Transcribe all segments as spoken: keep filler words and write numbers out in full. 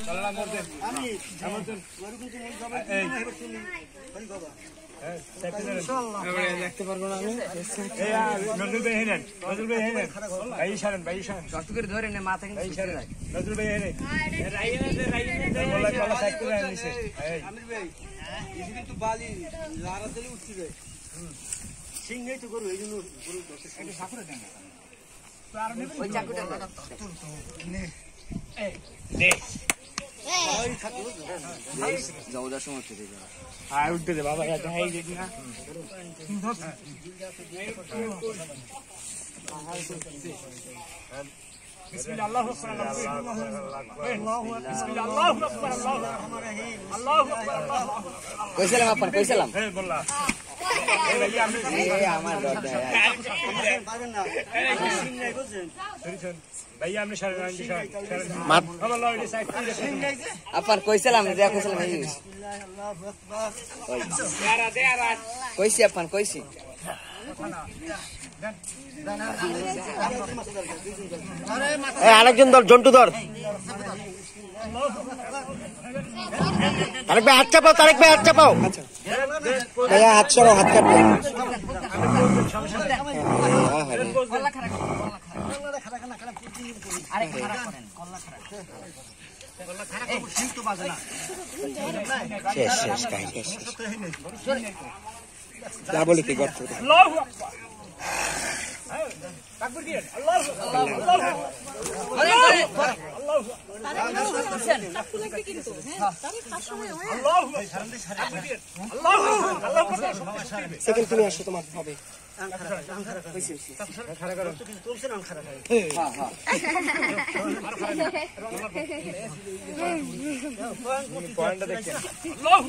দেখতে পারবো না আমি নজরুল ভাই হেনেন নজরুল ভাই হেনেন ভাই সারেন ভাই সারেন কষ্ট করে ধরে নে মাথা কিন্তু ছুটে যায় নজরুল ভাই হেনেন রাইয়েন দে রাইয়েন দে বলা বলা সাইড করে আনিছে আমির ভাই এই কিন্তু বালি লারা দিলে উঠছে যায় সিং নেই তো গরু এই জন্য গরু দশে এটা সাকুরে দেন তো আর নেবেন ওই চাকুটা নে এই নে ওই থাকো যাও দশ সময় চলে যাও আয় উঠতে দে বাবা এটা হাই দেখি না বিসমিল্লাহ আল্লাহু আকবার আল্লাহু বিসমিল্লাহ আল্লাহু আকবার আল্লাহু আকবার আল্লাহু কইছিলাম আপন কইছিলাম এই বললা এই ভাই আপনি এই আমার রড পারবেন না সিং নাই বুঝছেন শুনুন ভাই আপনি সাড়ে নয় দিশা মাত বাবা লও এটা সাইড করে সিং নাই যে আপন কইছিলাম যে কইছিলাম এই আল্লাহু আকবার দেরা দেরা কইছি আপন কইছি এই আরেকজন দল জন্টু ধর তারেক ভাই হাত চাপাও তারেক ভাই হাত চাপাও আচ্ছা ভাইয়া হাত সরাও হাত কাটবে কল্লা খারাপ আরে খারাপ করেন কল্লা খারাপ কল্লা খারাপ সিং তো বাজে না শেষ শেষ কাই শেষ যা বলি কি গর্ত আল্লাহু আকবার তাকবীর দিন আল্লাহু আল্লাহু আরে আরে আল্লাহু আল্লাহু আল্লাহু সেকেন্ড তুমি আসো তোমার হবে পয়েন্টটা দেখেন আল্লাহু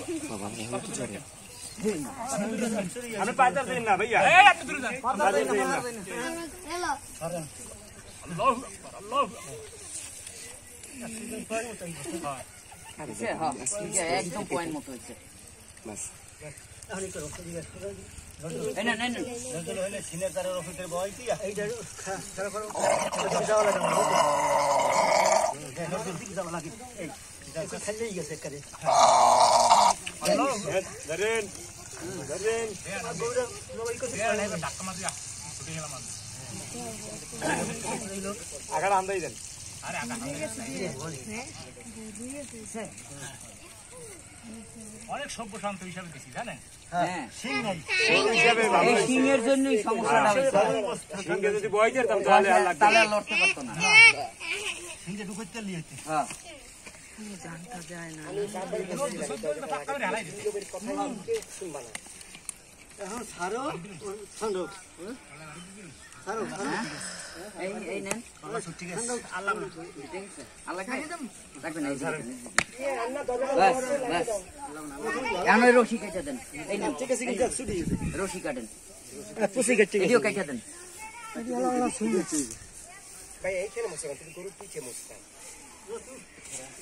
আমি পাঁচটা দিন না ভাইয়া এই আপনি দূরে যান পাঁচটা দিন না হ্যালো আল্লাহু আকবার আল্লাহু আচ্ছা হ্যাঁ ঠিক আছে একদম পয়েন্ট মতো হচ্ছে বাস এই না না না নজল হইলে সিনের তারের অফিসের বয় কি এইটা খারাপ করো যাওয়া লাগে নজল দিকে যাওয়া লাগে এই এটা খাইলেই গেছে কারে আল্লাহু ধরেন ধরেন গৌরব নবাই কত ধাক্কা মারিয়া ছুটে গেলাম আমি আগাড় আন্দাই দেন আরে আগা অনেক সভ্য শান্ত হিসাবে দেখি জানেন হ্যাঁ সিং নাই হিসাবে ভালো এই সিংয়ের জন্যই সমস্যাটা হইছে সিংকে যদি বই দিতাম তাহলে আর লাগতো তাহলে লড়তে পারতো না সিংকে ঢুকতে লিয়েছে হ্যাঁ জানতা যায় না এখন ছাড়ো ছাড়ো ছাড়ো এই এই নেন আল্লাহ ঠিক আছে আল্লাহ ঠিক আছে আল্লাহ খাই দাম রাখবেন এই বাস বাস আমি রশি কেটে দেন এই নেন ঠিক আছে কিন্তু ছুটি গেছে রশি কাটেন পুষি গেছে এদিও কেটে দেন আল্লাহ শুনেছি ভাই এইখানে মশলা তুমি গরু পিছে মশলা